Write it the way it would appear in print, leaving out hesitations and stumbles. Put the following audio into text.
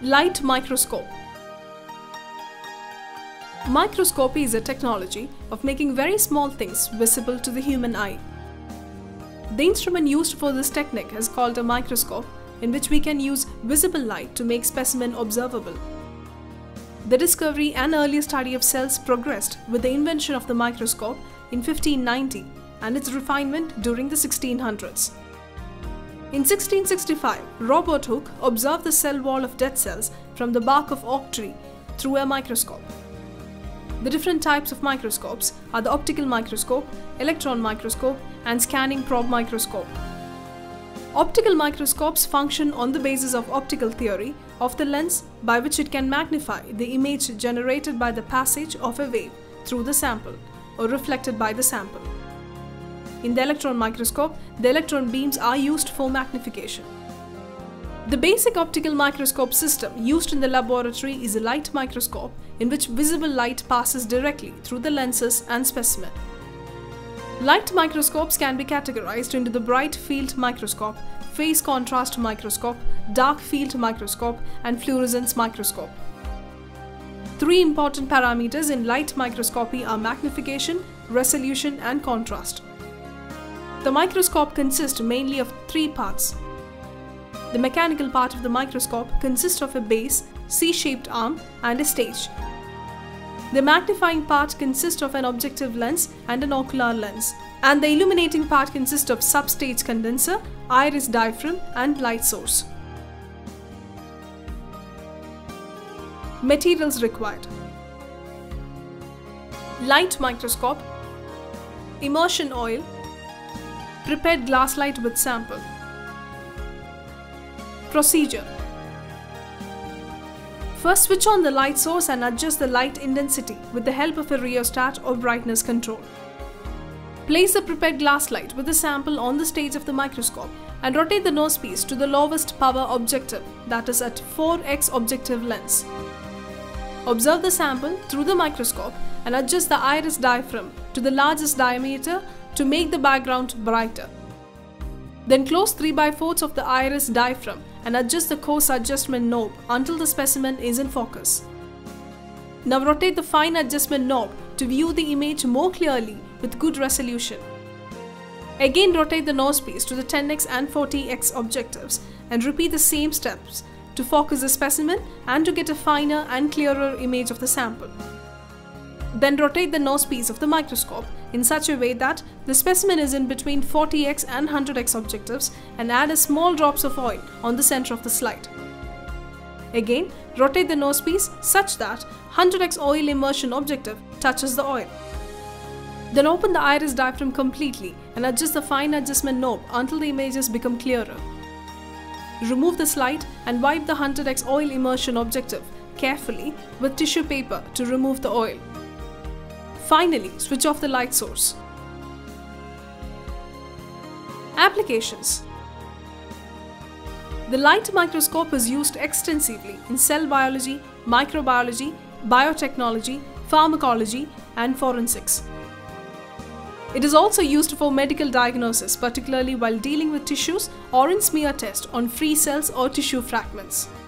Light microscope. Microscopy is a technology of making very small things visible to the human eye. The instrument used for this technique is called a microscope, in which we can use visible light to make specimen observable. The discovery and earlier study of cells progressed with the invention of the microscope in 1590 and its refinement during the 1600s. In 1665, Robert Hooke observed the cell wall of dead cells from the bark of oak tree through a microscope. The different types of microscopes are the optical microscope, electron microscope, and scanning probe microscope. Optical microscopes function on the basis of optical theory of the lens by which it can magnify the image generated by the passage of a wave through the sample or reflected by the sample. In the electron microscope, the electron beams are used for magnification. The basic optical microscope system used in the laboratory is a light microscope in which visible light passes directly through the lenses and specimen. Light microscopes can be categorized into the bright field microscope, phase contrast microscope, dark field microscope, and fluorescence microscope. Three important parameters in light microscopy are magnification, resolution, and contrast. The microscope consists mainly of three parts. The mechanical part of the microscope consists of a base, C-shaped arm, and a stage. The magnifying part consists of an objective lens and an ocular lens, and the illuminating part consists of substage condenser, iris diaphragm, and light source. Materials required: light microscope, immersion oil, prepared glass light with sample. Procedure: first, switch on the light source and adjust the light intensity with the help of a rheostat or brightness control. Place the prepared glass light with the sample on the stage of the microscope and rotate the nosepiece to the lowest power objective, that is at 4x objective lens. Observe the sample through the microscope and adjust the iris diaphragm to the largest diameter to make the background brighter. Then close 3/4 of the iris diaphragm and adjust the coarse adjustment knob until the specimen is in focus. Now rotate the fine adjustment knob to view the image more clearly with good resolution. Again rotate the nosepiece to the 10x and 40x objectives and repeat the same steps to focus the specimen and to get a finer and clearer image of the sample. Then rotate the nosepiece of the microscope in such a way that the specimen is in between 40x and 100x objectives and add a small drops of oil on the center of the slide. Again, rotate the nosepiece such that 100x oil immersion objective touches the oil. Then open the iris diaphragm completely and adjust the fine adjustment knob until the images become clearer. Remove the slide and wipe the 100x oil immersion objective carefully with tissue paper to remove the oil. Finally, switch off the light source. Applications: the light microscope is used extensively in cell biology, microbiology, biotechnology, pharmacology, and forensics. It is also used for medical diagnosis, particularly while dealing with tissues or in smear test on free cells or tissue fragments.